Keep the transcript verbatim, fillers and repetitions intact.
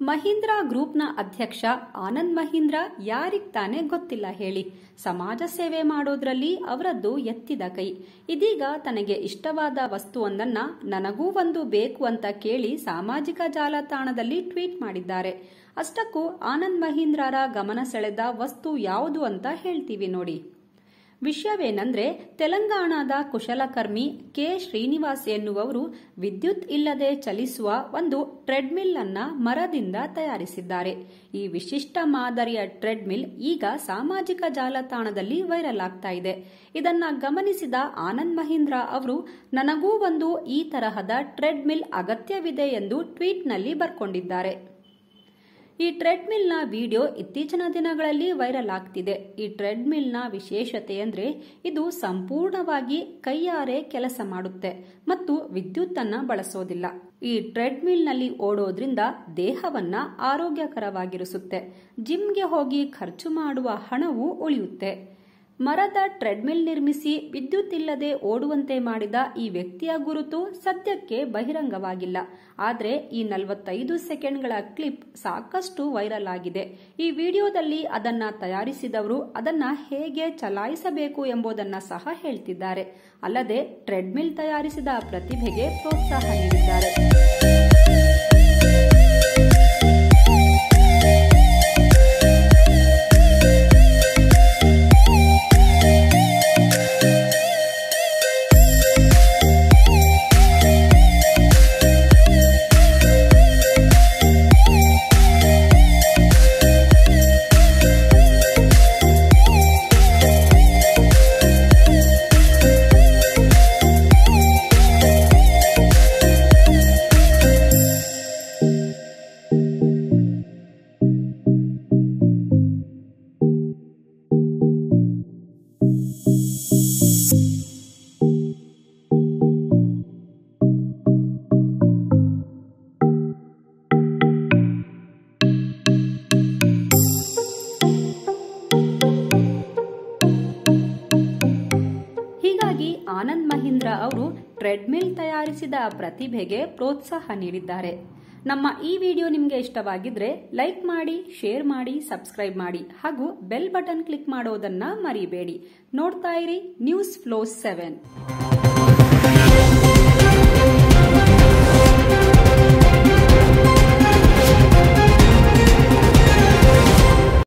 ಮಹೀಂದ್ರ ಗ್ರೂಪ್ನ ಅಧ್ಯಕ್ಷ ಆನಂದ್ ಮಹೀಂದ್ರ ಯಾರಿಗ್ ತಾನೇ ಗೊತ್ತಿಲ್ಲ ಹೇಳಿ. ಸಮಾಜ ಸೇವೆ ಮಾಡೋದ್ರಲ್ಲಿ ಅವರದ್ದು ಎತ್ತಿದ ಕೈ. ಇದೀಗ ತನಗೆ ಇಷ್ಟವಾದ ವಸ್ತುವೊಂದನ್ನ ನನಗೂ ಒಂದು ಬೇಕು ಅಂತ ಕೇಳಿ ಸಾಮಾಜಿಕ ಜಾಲತಾಣದಲ್ಲಿ ಟ್ವೀಟ್ ಮಾಡಿದ್ದಾರೆ. ಅಷ್ಟಕ್ಕೂ ಆನಂದ್ ಮಹೀಂದ್ರರ ಗಮನ ಸೆಳೆದ ವಸ್ತು ಯಾವುದು ಅಂತ ಹೇಳ್ತೀವಿ ನೋಡಿ. ವಿಷಯವೇನೆಂದ್ರೆ, ತೆಲಂಗಾಣದ ಕುಶಲಕರ್ಮಿ ಕೆ ಶ್ರೀನಿವಾಸ್ ಎನ್ನುವವರು ವಿದ್ಯುತ್ ಇಲ್ಲದೆ ಚಲಿಸುವ ಒಂದು ಟ್ರೆಡ್ಮಿಲ್ ಅನ್ನ ಮರದಿಂದ ತಯಾರಿಸಿದ್ದಾರೆ. ಈ ವಿಶಿಷ್ಟ ಮಾದರಿಯ ಟ್ರೆಡ್ಮಿಲ್ ಈಗ ಸಾಮಾಜಿಕ ಜಾಲತಾಣದಲ್ಲಿ ವೈರಲ್ ಆಗ್ತಾ ಇದೆ. ಇದನ್ನ ಗಮನಿಸಿದ ಆನಂದ್ ಮಹೀಂದ್ರ ಅವರು ನನಗೂ ಒಂದು ಈ ತರಹದ ಟ್ರೆಡ್ಮಿಲ್ ಅಗತ್ಯವಿದೆ ಎಂದು ಟ್ವೀಟ್ನಲ್ಲಿ ಬರ್ಕೊಂಡಿದ್ದಾರೆ. ಈ ಟ್ರೆಡ್ಮಿಲ್ನ ವಿಡಿಯೋ ಇತ್ತೀಚಿನ ದಿನಗಳಲ್ಲಿ ವೈರಲ್ ಆಗ್ತಿದೆ. ಈ ಟ್ರೆಡ್ಮಿಲ್ನ ವಿಶೇಷತೆ ಅಂದ್ರೆ ಇದು ಸಂಪೂರ್ಣವಾಗಿ ಕೈಯಾರೆ ಕೆಲಸ ಮಾಡುತ್ತೆ ಮತ್ತು ವಿದ್ಯುತ್ ಅನ್ನ ಬಳಸೋದಿಲ್ಲ. ಈ ಟ್ರೆಡ್ಮಿಲ್ನಲ್ಲಿ ಓಡೋದ್ರಿಂದ ದೇಹವನ್ನ ಆರೋಗ್ಯಕರವಾಗಿರಿಸುತ್ತೆ. ಜಿಮ್ಗೆ ಹೋಗಿ ಖರ್ಚು ಮಾಡುವ ಹಣವೂ ಉಳಿಯುತ್ತೆ. ಮರದ ಟ್ರೆಡ್ಮಿಲ್ ನಿರ್ಮಿಸಿ ವಿದ್ಯುತ್ ಇಲ್ಲದೆ ಓಡುವಂತೆ ಮಾಡಿದ ಈ ವ್ಯಕ್ತಿಯ ಗುರುತು ಸದ್ಯಕ್ಕೆ ಬಹಿರಂಗವಾಗಿಲ್ಲ. ಆದರೆ ಈ ನಲವತ್ತೈದು ಸೆಕೆಂಡ್ಗಳ ಕ್ಲಿಪ್ ಸಾಕಷ್ಟು ವೈರಲ್ ಆಗಿದೆ. ಈ ವಿಡಿಯೋದಲ್ಲಿ ಅದನ್ನ ತಯಾರಿಸಿದವರು ಅದನ್ನ ಹೇಗೆ ಚಲಾಯಿಸಬೇಕು ಎಂಬುದನ್ನ ಸಹ ಹೇಳ್ತಿದ್ದಾರೆ. ಅಲ್ಲದೆ ಟ್ರೆಡ್ಮಿಲ್ ತಯಾರಿಸಿದ ಪ್ರತಿಭೆಗೆ ಪ್ರೋತ್ಸಾಹ ನೀಡಿದ್ದಾರೆ. ಆನಂದ್ ಮಹೀಂದ್ರ ಅವರು ಟ್ರೆಡ್ಮಿಲ್ ತಯಾರಿಸಿದ ಪ್ರತಿಭೆಗೆ ಪ್ರೋತ್ಸಾಹ ನೀಡಿದ್ದಾರೆ. ನಮ್ಮ ಈ ವಿಡಿಯೋ ನಿಮಗೆ ಇಷ್ಟವಾಗಿದ್ರೆ ಲೈಕ್ ಮಾಡಿ, ಶೇರ್ ಮಾಡಿ, ಸಬ್ಸ್ಕ್ರೈಬ್ ಮಾಡಿ ಹಾಗೂ ಬೆಲ್ ಬಟನ್ ಕ್ಲಿಕ್ ಮಾಡೋದನ್ನ ಮರಿಬೇಡಿ. ನೋಡ್ತಾ ಇರಿ ನ್ಯೂಸ್ ಫ್ಲೋ ಸೆವೆನ್.